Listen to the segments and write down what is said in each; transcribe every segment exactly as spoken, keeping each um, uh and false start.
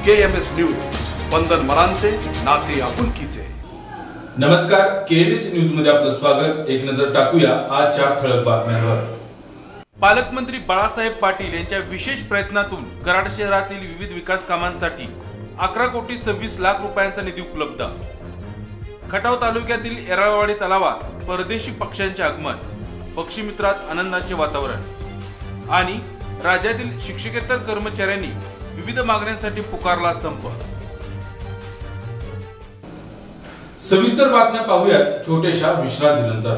के M S news, स्पंदन मरांचे, नाते आपुलकीचे। नमस्कार, के एम एस न्यूज मध्ये आपलं स्वागत। एक नजर टाकूया आजच्या ठळक बातम्यांवर। पालकमंत्री बाळासाहेब पाटील यांच्या विशेष प्रयत्नातून कराड शहरातील विविध विकास कामांसाठी अकरा कोटी सव्वीस लाख रुपयांचा निधी उपलब्ध। खटाव तालुक्यातील येराळवाडी तलावात परदेशी पक्ष्यांचे आगमन, पक्षी मित्रात आनंदाचे वातावरण आणि राज्यातील शिक्षकेतर कर्मचाऱ्यांनी विविध मागण्यांसाठी पुकारला संप। सविस्तर बातम्या पाहूयात छोट्याशा विश्रांतीनंतर।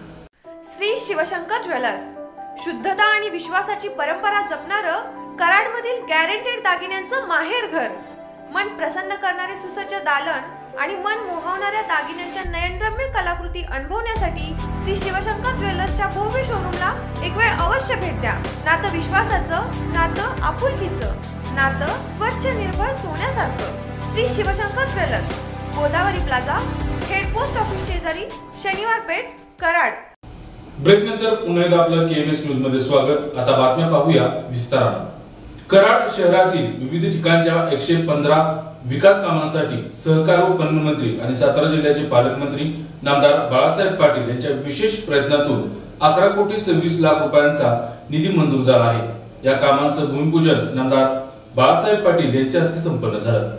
श्री शिवशंकर ज्वेलर्स, शुद्धता आणि विश्वासाची परंपरा जपणारं कराडमधील गॅरंटेड दागिन्यांचं माहेरघर। मन प्रसन्न करणारे सुसज्ज दालन आणि मन मोहवणाऱ्या दागिन्यांच्या नयनरम्य कलाकृती अनुभवण्यासाठी श्री शिवशंकर ज्वेलर्सच्या भव्य शोरूमला एक वेळ अवश्य भेट द्या। नातं विश्वासाचं, नातं आपुलकीचं, नातं स्वच्छ निर्भय सोन्यासारखं। Shri Shivshankar jewellers, Godavari plaza, head post office शेजारी, शनिवार पेठ, कराड। ब्रेक नंतर पुन्हा एकदा आपलं के एम एस न्यूज मध्ये स्वागत। आता बातम्या पाहूया विस्ताराने। कराड शहरातील विविध ठिकाणच्या एकशे पंधरा विकास कामांसाठी सहकार व पणन मंत्री आणि सातारा जिल्ह्याचे पालकमंत्री नामदार बाळासाहेब पाटील यांच्या विशेष प्रयत्नातून अकरा कोटी सव्वीस लाख रुपयांचा निधी मंजूर झाला आहे। या कामांचं भूमिपूजन नामदार बाळासाहेब पाटील यांच्या हस्ते संपन्न झालं।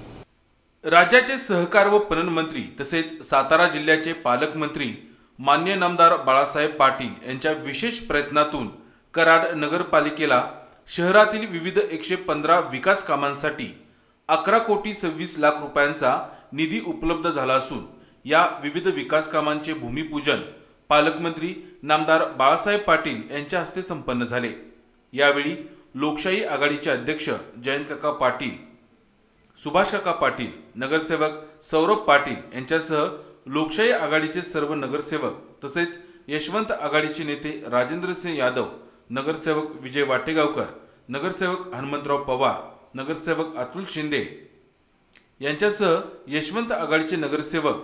राज्याचे सहकार व पणन मंत्री तसेच सातारा जिल्ह्याचे पालकमंत्री मान्य नामदार बाळासाहेब पाटील यांच्या विशेष प्रयत्नातून कराड नगरपालिकेला शहरातील विविध एकशे पंधरा विकास कामांसाठी अकरा कोटी सव्वीस लाख रुपयांचा निधी उपलब्ध झाला असून या विविध विकास कामांचे भूमिपूजन पालकमंत्री नामदार बाळासाहेब पाटील यांच्या हस्ते संपन्न झाले। यावेळी लोकशाही आघाडीचे अध्यक्ष जयंत काका पाटील, सुभाष काका पाटील, नगरसेवक सौरभ पाटील यांच्यासह लोकशाही आघाडीचे सर्व नगरसेवक तसेच यशवंत आघाडीचे नेते राजेंद्र सिंह यादव, नगरसेवक विजय वाटेगावकर, नगरसेवक हनुमंतराव पवार, नगरसेवक अतुल शिंदे यांच्यासह यशवंत आघाडीचे नगरसेवक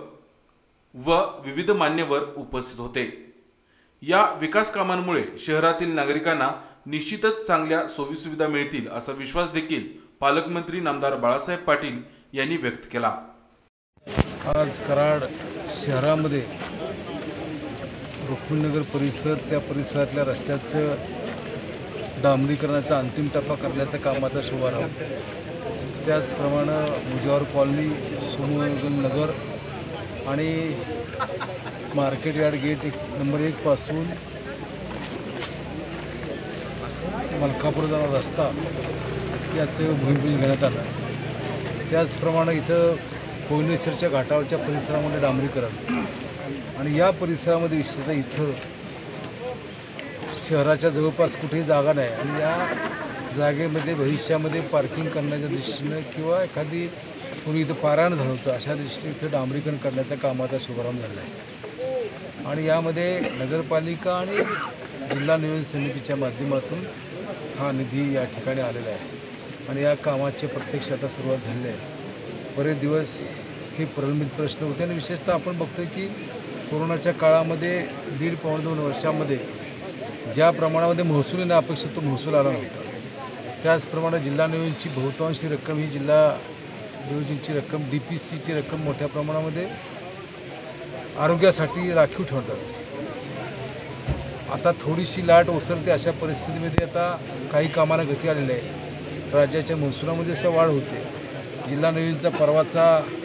व विविध मान्यवर उपस्थित होते। या विकास कामांमुळे शहरातील नागरिकांना निश्चितच चांगल्या सोयीसुविधा मिळतील असा विश्वास देखील पालकमंत्री नामदार बाळासाहेब पाटील यांनी व्यक्त केला। आज कराड शहरामध्ये रुक्मिणीनगर परिसर, त्या परिसरातल्या रस्त्याचं डांबरीकरणाचा अंतिम टप्पा करण्याच्या कामाचा शुभारंभ, त्याचप्रमाणे मुजावर कॉलनी, सोमगल नगर आणि मार्केट यार्ड गेट एक नंबर एक पासून मलकापूर जाणारा रस्ता याचं भूमिपूजन घेण्यात आलं। त्याचप्रमाणे इथं कोयनेश्वरच्या घाटावरच्या परिसरामध्ये डांबरीकरण आणि या परिसरामध्ये विशेषतः इथं शहराच्या जवळपास कुठेही जागा नाही आणि या जागेमध्ये भविष्यामध्ये पार्किंग करण्याच्या दृष्टीनं किंवा एखादी कोणी इथं पारायण झालं होतं अशा दृष्टीने इथं डांबरीकरण करण्याच्या कामाचा शुभारंभ झाला आहे आणि यामध्ये नगरपालिका आणि जिल्हा नियोजन समितीच्या माध्यमातून हा निधी या ठिकाणी आलेला आहे आणि या कामाचे प्रत्यक्ष आता सुरुवात झाली आहे। बरेच दिवस हे प्रलंबित प्रश्न होते आणि विशेषतः आपण बघतोय की कोरोनाच्या काळामध्ये दीड पाऊण दोन वर्षामध्ये ज्या प्रमाणामध्ये महसूल अपेक्षित तो महसूल आला नव्हता, त्याचप्रमाणे जिल्हा नियोजनची बहुतांशी रक्कम ही जिल्हा नियोजनची रक्कम, डी पी सीची रक्कम मोठ्या प्रमाणामध्ये आरोग्यासाठी राखीव ठेवतात। आता थोडीशी लाट ओसरते अशा परिस्थितीमध्ये आता काही कामाला गती आलेली आहे। राज्याच्या महसुलामध्ये सुद्धा वाढ होते। जिल्हा नियोजनचा परवाचा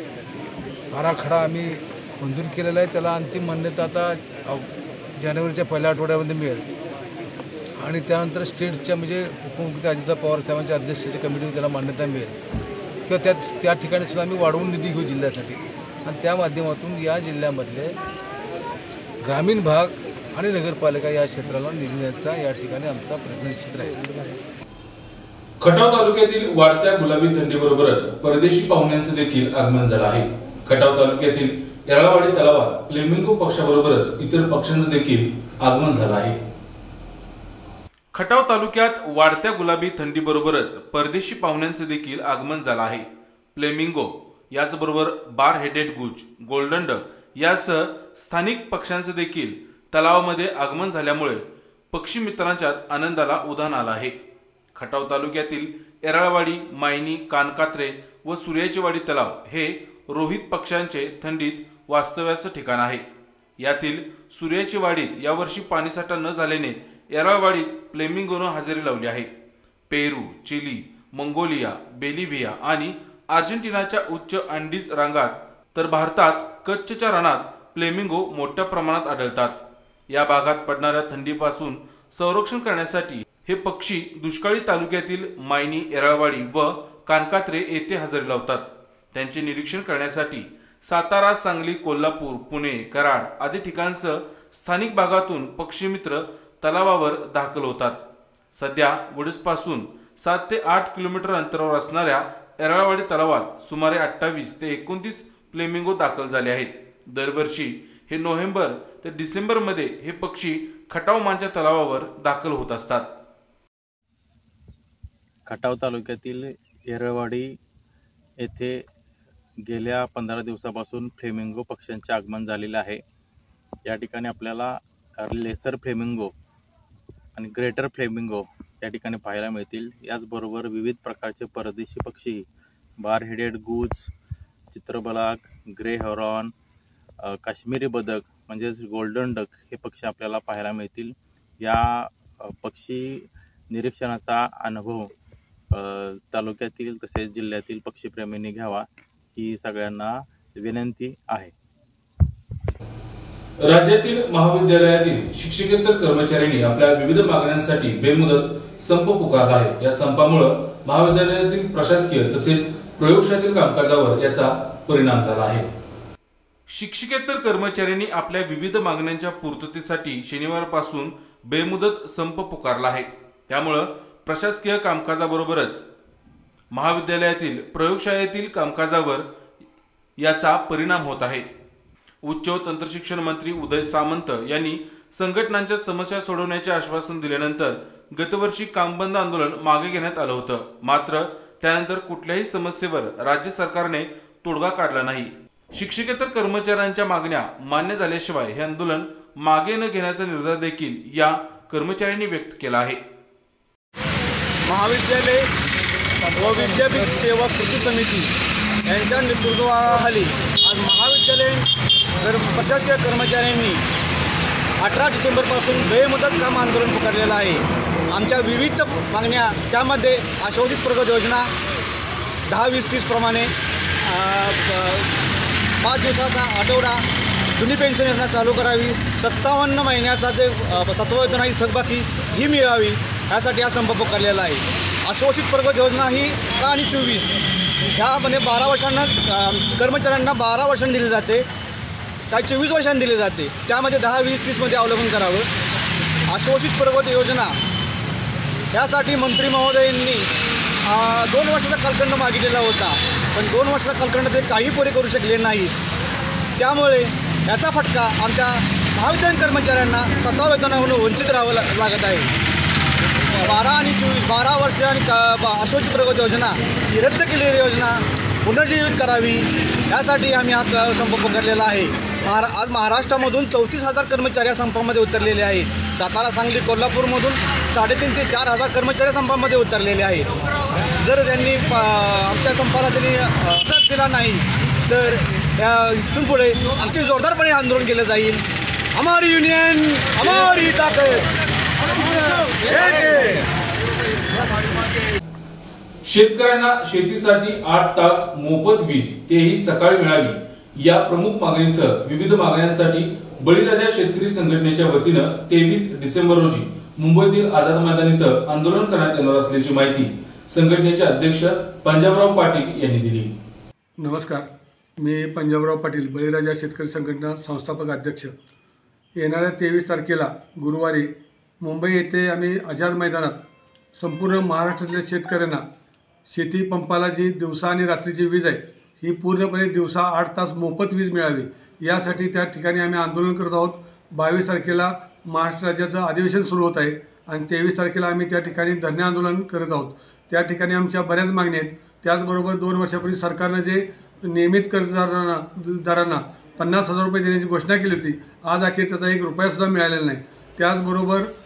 आराखडा आम्ही मंजूर केलेला आहे, त्याला अंतिम मान्यता आता जानेवारीच्या पहिल्या आठवड्यामध्ये मिळेल आणि त्यानंतर स्टेटच्या म्हणजे उपमुख्यमंत्री अजित पवार साहेबांच्या अध्यक्षतेच्या कमिटीने त्याला मान्यता मिळेल किंवा त्या त्या ठिकाणी सुद्धा आम्ही वाढवून निधी घेऊ जिल्ह्यासाठी आणि त्या माध्यमातून या जिल्ह्यामधले ग्रामीण भाग आणि नगरपालिका या क्षेत्राला निधी द्यायचा या ठिकाणी आमचा प्रयत्न निश्चित राहील। खटाव तालुक्यातील वाढत्या गुलाबी थंडीबरोबरच परदेशी पाहुण्यांचं देखील आगमन झालं आहे। खटाव तालुक्यातील येराळवाडी तलावात फ्लेमिंगो पक्षाबरोबरच इतर पक्ष्यांचं देखील आगमन झालं आहे। खटाव तालुक्यात वाढत्या गुलाबी थंडीबरोबरच परदेशी पाहुण्यांचं देखील आगमन झालं आहे। फ्लेमिंगो याचबरोबर bar headed goose, golden duck यासह स्थानिक पक्ष्यांचं देखील तलावामध्ये आगमन झाल्यामुळे पक्षी मित्रांच्यात आनंदाला उधाण आलं आहे। खटाव तालुक्यातील एराळवाडी, मायनी, कानकात्रे व सूर्याचीवाडी तलाव हे रोहित पक्ष्यांचे थंडीत वास्तव्याचं ठिकाण आहे. यातील सूर्याचीवाडीत यावर्षी पाणीसाठा न झाल्याने एराळवाडीत फ्लेमिंगोनं हजेरी लावली आहे. पेरू, चिली, मंगोलिया, बेलिव्हिया आणि अर्जेंटिनाच्या उच्च अँडीज रांगात तर भारतात कच्छच्या रणात फ्लेमिंगो मोठ्या प्रमाणात आढळतात. या भागात पडणाऱ्या थंडीपासून संरक्षण करण्यासाठी हे पक्षी दुष्काळी तालुक्यातील मायनी, एराळवाडी व कानकात्रे येथे हजेरी लावतात. त्यांचे निरीक्षण करण्यासाठी सातारा, सांगली, कोल्हापूर, पुणे, कराड आदी ठिकाणसह स्थानिक भागातून पक्षीमित्र तलावावर दाखल होतात. सध्या वडूजपासून सात ते आठ किलोमीटर अंतरावर असणाऱ्या एराळवाडी तलावात सुमारे अठ्ठावीस ते एकोणतीस फ्लेमिंगो दाखल झाले आहेत. दरवर्षी हे नोव्हेंबर ते डिसेंबर मध्ये हे पक्षी खटाव मांच्या तलावावर दाखल होत असतात. खटाव तालुक्यातील एराळवाडी येथे गेल्या पंधरा दिवसापासून फ्लेमिंगो पक्ष्यांचे आगमन झालेले आहे. या ठिकाणी आपल्याला लेसर फ्लेमिंगो आणि ग्रेटर फ्लेमिंगो या ठिकाणी पाहायला मिळतील. याचबरोबर विविध प्रकारचे परदेशी पक्षी, बार हेडेड गूज, चित्रबलाक, ग्रे हॉरॉन, काश्मीरी बदक म्हणजेच गोल्डन डक हे पक्षी आपल्याला पाहायला मिळतील. या पक्षी निरीक्षणाचा अनुभव तालुक्यातील तसेच जिल्ह्यातील पक्षीप्रेमींनी घ्यावा ही सगळ्यांना विनंती आहे. राज्यातील महाविद्यालयातील शिक्षकेतर कर्मचाऱ्यांनी आपल्या विविध मागण्यांसाठी बेमुदत संप पुकारला आहे. या संपामुळे महाविद्यालयातील प्रशासकीय तसेच प्रयोगशाळेतील कामकाजावर याचा परिणाम झाला आहे. शिक्षकेतर कर्मचाऱ्यांनी आपल्या विविध मागण्यांच्या पूर्ततेसाठी शनिवारपासून बेमुदत संप पुकारला आहे. त्यामुळे प्रशासकीय कामकाजाबरोबरच महाविद्यालयातील प्रयोगशाळेतील कामकाजावर याचा परिणाम होत आहे. उच्च व तंत्रशिक्षण मंत्री उदय सामंत यांनी संघटनांच्या समस्या सोडवण्याचे आश्वासन दिल्यानंतर गतवर्षी कामबंद आंदोलन मागे घेण्यात आलं होतं. मात्र त्यानंतर कुठल्याही समस्येवर राज्य सरकारने तोडगा काढला नाही. शिक्षकेतर कर्मचाऱ्यांच्या मागण्या मान्य झाल्याशिवाय हे आंदोलन मागे न घेण्याचा निर्धार देखील या कर्मचाऱ्यांनी व्यक्त केला आहे. महाविद्यालय व विद्यापीठ सेवा कृती समिती यांच्या नेतृत्वाखाली आज महाविद्यालय तर प्रशासकीय कर्मचाऱ्यांनी अठरा डिसेंबरपासून बेमुदत काम आंदोलन पुकारलेलं आहे. आमच्या विविध मागण्या त्यामध्ये आश्वासित प्रगत योजना दहा वीस तीस प्रमाणे पाच दिवसाचा आठवडा जुनी पेन्शन योजना चालू करावी, सत्तावन्न महिन्याचा जे सत्तावन्नाची थकबाकी ही मिळावी यासाठी हा संप पुकारलेला आहे. आश्वासित प्रगत योजना ही अठरा आणि चोवीस ह्यामध्ये बारा वर्षांना कर्मचाऱ्यांना बारा वर्षांनी दिली जाते, काही चोवीस वर्षांनी दिली जाते. त्यामध्ये दहा वीस तीसमध्ये अवलंबन करावं. आश्वासित प्रगत योजना यासाठी मंत्री महोदयांनी दोन वर्षाचा कालखंड मागितलेला होता, पण दोन वर्षाचा कालखंड ते काही पुरे करू शकले नाही. त्यामुळे याचा फटका आमच्या महाविद्यालयीन कर्मचाऱ्यांना सत्ता वेतनावरून वंचित राहावं लागत आहे. बारा आणि चोवीस बारा वर्ष आणि आश्वासित प्रगत योजना ही रद्द केलेली योजना पुनर्जीवित करावी यासाठी आम्ही हा संप पुकारलेला आहे. महारा आज महाराष्ट्रामधून चौतीस हजार कर्मचारी या संपामध्ये उतरलेले आहेत. सातारा, सांगली, कोल्हापूरमधून साडेतीन ते चार हजार कर्मचारी संपामध्ये उतरलेले आहेत. जर त्यांनी आमच्या संपाला त्यांनी साथ दिला नाही तर इथून पुढे आणखी जोरदारपणे आंदोलन केलं जाईल. हमारी युनियन हमारी ताकद. शेतकऱ्यांना शेतीसाठी आठ तास मोफत वीज तेही सकाळी मिळावी या प्रमुख मागणीसह विविध मागण्यांसाठी बळीराजा शेतकरी संघटनेच्या वतीनं तेवीस डिसेंबर रोजी मुंबईतील आझाद मैदान इथं आंदोलन करण्यात येणार असल्याची माहिती संघटनेचे अध्यक्ष पंजाबराव पाटील यांनी दिली. नमस्कार, मी पंजाबराव पाटील, बळीराजा शेतकरी संघटना संस्थापक अध्यक्ष. येणाऱ्या तेवीस तारखेला गुरुवारी मुंबई येथे आम्ही आझाद मैदानात संपूर्ण महाराष्ट्रातल्या शेतकऱ्यांना शेती पंपाला जी दिवसा आणि रात्रीची वीज आहे ही पूर्णपणे दिवसा आठ तास मोफत वीज मिळावी यासाठी त्या ठिकाणी आम्ही आंदोलन करत आहोत. बावीस तारखेला महाराष्ट्र राज्याचं अधिवेशन सुरू होत आहे आणि तेवीस तारखेला आम्ही त्या ठिकाणी धरणे आंदोलन करत आहोत. त्या ठिकाणी आमच्या बऱ्याच मागण्या आहेत. त्याचबरोबर दोन वर्षापूर्वी सरकारनं जे नियमित कर्जदारांना दारांना पन्नास हजार रुपये देण्याची घोषणा केली होती, आज अखेर त्याचा एक रुपयासुद्धा मिळालेला नाही. त्याचबरोबर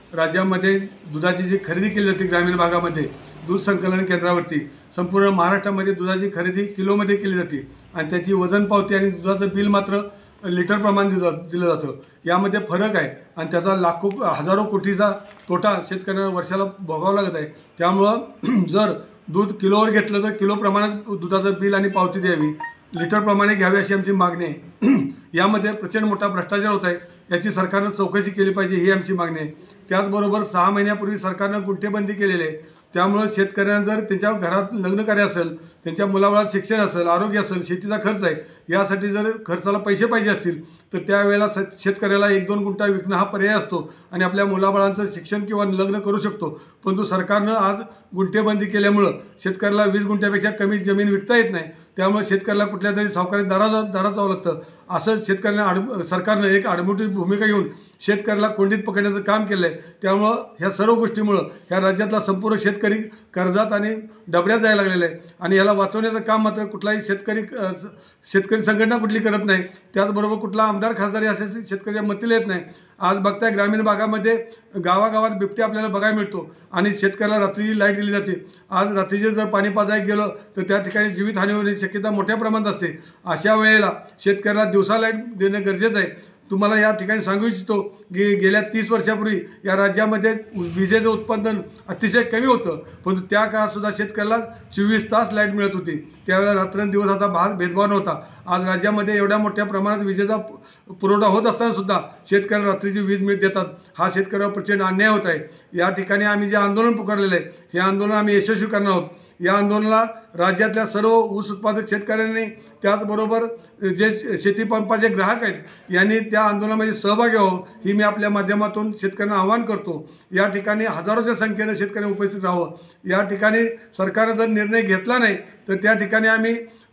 राज्यामध्ये दुधाची जी खरेदी केली जाते ग्रामीण भागामध्ये दूध संकलन केंद्रावरती संपूर्ण महाराष्ट्रामध्ये दुधाची खरेदी किलोमध्ये केली जाते आणि त्याची वजन पावती आणि दुधाचं बिल मात्र लिटर प्रमाण दिलं दिलं जातं. यामध्ये फरक आहे आणि त्याचा लाखो हजारो कोटीचा तोटा शेतकऱ्यांना वर्षाला भोगावा लागत आहे. त्यामुळं जर दूध किलोवर घेतलं तर किलो प्रमाणात दुधाचं बिल आणि पावती द्यावी, लिटरप्रमाणे घ्यावी अशी आमची मागणी आहे. यामध्ये प्रचंड मोठा भ्रष्टाचार होत आहे, याची सरकारनं चौकशी केली पाहिजे ही आमची मागणी आहे. त्याचबरोबर सहा महिन्यापूर्वी सरकारनं गुंठेबंदी केलेली आहे. त्यामुळं शेतकऱ्यांना जर त्यांच्या घरात लग्न कार्य असेल, त्यांच्या मुलाबाळात शिक्षण असेल, आरोग्य असेल, शेतीचा खर्च आहे, यासाठी जर खर्चाला पैसे पाहिजे असतील तर त्यावेळेला स शेतकऱ्याला एक दोन गुंठा विकणं हा पर्याय असतो आणि आपल्या मुलाबाळांचं शिक्षण किंवा लग्न करू शकतो. परंतु सरकारनं आज गुंठेबंदी केल्यामुळं शेतकऱ्याला वीस गुंठ्यापेक्षा कमी जमीन विकता येत नाही. त्यामुळे शेतकऱ्याला कुठल्या तरी सावकारी दारात दारात जावं लागतं. असं शेतकऱ्यांना आड सरकारनं एक आडमुठी भूमिका घेऊन शेतकऱ्याला कोंडीत पकडण्याचं काम केलं आहे. त्यामुळं ह्या सर्व गोष्टीमुळं ह्या राज्यातला संपूर्ण शेतकरी कर्जात आणि डबऱ्यात जायला लागलेला आहे आणि याला वाचवण्याचं काम मात्र कुठलाही शेतकरी शेतकरी संघटना कुठली करत नाही. त्याचबरोबर कुठला आमदार खासदार यासाठी शेतकऱ्याच्या मतीला येत नाही. आज बघताय ग्रामीण भागामध्ये गावागावात बिबटे आपल्याला बघायला मिळतो आणि शेतकऱ्याला रात्री लाईट दिली जाते. आज रात्रीचे जर पाणी पाजायला गेलं तर त्या ठिकाणी जीवितहानी होण्याची शक्यता मोठ्या प्रमाणात असते. अशा वेळेला शेतकऱ्याला दिवसा लाईट देणं गरजेचं आहे. तुम्हाला या ठिकाणी सांगू इच्छितो की गेल्या तीस वर्षापूर्वी या राज्यामध्ये विजेचं उत्पादन अतिशय कमी होतं, परंतु त्या काळातसुद्धा शेतकऱ्याला चोवीस तास लाईट मिळत होती. त्यावेळेला रात्रंदिवसाचा भाग भेदभाव नव्हता. आज राज्यामध्ये एवढ्या मोठ्या प्रमाणात विजेचा पुरवठा होत असतानासुद्धा शेतकऱ्याला रात्रीची वीज मिळ देतात. हा शेतकऱ्यावर प्रचंड अन्याय होत आहे. या ठिकाणी आम्ही जे आंदोलन पुकारलेलं आहे हे आंदोलन आम्ही यशस्वी करणार आहोत. या आंदोलनाला राज्यातल्या सर्व ऊस उत्पादक शेतकऱ्यांनी त्याचबरोबर जे शेतीपंपाचे ग्राहक आहेत यांनी त्या आंदोलनामध्ये सहभागी व्हावं ही मी आपल्या माध्यमातून शेतकऱ्यांना आवाहन करतो. या ठिकाणी हजारोच्या संख्येनं शेतकऱ्यांनी उपस्थित राहावं. या ठिकाणी सरकारनं जर निर्णय घेतला नाही तर त्या ठिकाणी आम्ही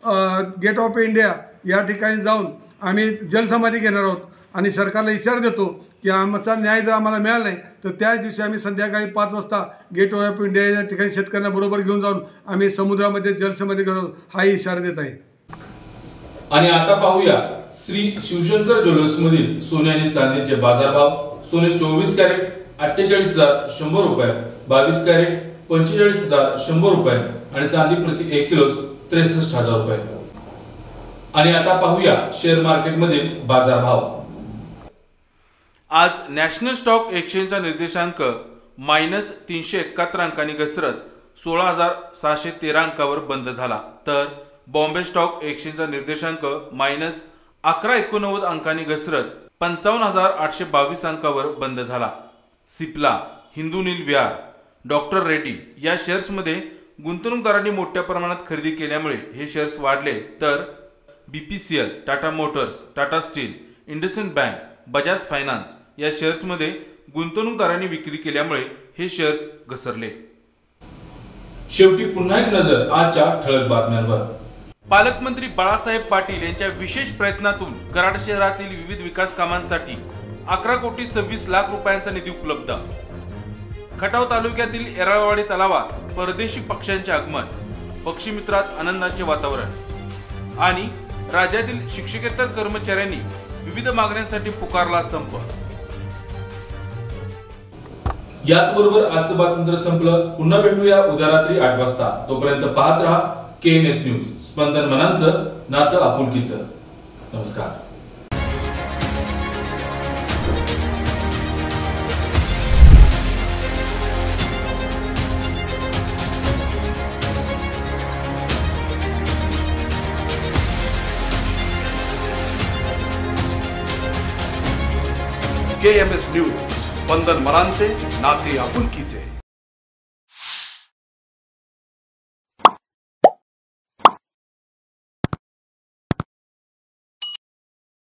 गेट ऑफ इंडिया या ठिकाणी जाऊन आम्ही जलसमाधी घेणार आहोत आणि सरकारला इशारा देतो की आमचा न्याय जर आम्हाला मिळाला नाही तर त्याच दिवशी आम्ही संध्याकाळी पाच वाजता गेट ऑफ इंडिया या ठिकाणी शेतकऱ्यांना बरोबर घेऊन जाऊन आम्ही समुद्रामध्ये जलसमाधी घेणार आहोत हाही इशारा देत आहे. आणि आता पाहूया श्री शिवशंकर ज्वेलर्स मधील सोने आणि चांदीचे बाजारभाव. सोने चोवीस कॅरेट अठ्ठेचाळीस हजार शंभर रुपये, बावीस कॅरेट पंचेचाळीस हजार शंभर रुपये आणि चांदी प्रति एक किलो त्रेसष्ट हजार रुपये. आणि आता पाहूया शेअर मार्केट मधील बाजारभाव. आज नॅशनल स्टॉक एक्सचेंजचा निर्देशांक मायनस तीनशे एकाहत्तर अंकांनी घसरत सोळा हजार सहाशे तेरा अंकावर बंद झाला, तर बॉम्बे स्टॉक एक्सचेंजचा निर्देशांक मायनस अकरा एकोणनव्वद अंकांनी घसरत पंचावन्न हजार आठशे बावीस अंकावर बंद झाला. सिप्ला, हिंदू नील विहार, डॉक्टर रेड्डी या शेअर्समध्ये गुंतवणूकदारांनी मोठ्या प्रमाणात खरेदी केल्यामुळे हे शेअर्स वाढले, तर BPCL, Tata motors, Tata steel, IndusInd bank, Bajaj finance या शेअर्समध्ये गुंतवणूकदारांनी विक्री केल्यामुळे हे शेअर्स घसरले. शेवटी पुन्हा एक नजर आजच्या ठळक बातम्यांवर. पालकमंत्री बाळासाहेब पाटील यांच्या विशेष प्रयत्नातून कराड शहरातील विविध विकास कामांसाठी अकरा कोटी सव्वीस लाख रुपयांचा निधी उपलब्ध. खटाव तालुक्यातील येराळवाडी तलावात परदेशी पक्ष्यांचे आगमन, पक्षीमित्रात आनंदाचे वातावरण आणि राज्यातील शिक्षकेतर कर्मचाऱ्यांनी विविध मागण्यांसाठी पुकारला संप. याचबरोबर आजचं बातमीपत्र संपलं. पुन्हा भेटूया उद्या रात्री आठ वाजता. तोपर्यंत पाहत रहा के एम एस न्यूज, स्पंदन मनांचं, नातं आपुलकीचं. नमस्कार. के एम एस न्यूज, स्पंदन मनांचे, नाते आपुलकीचे.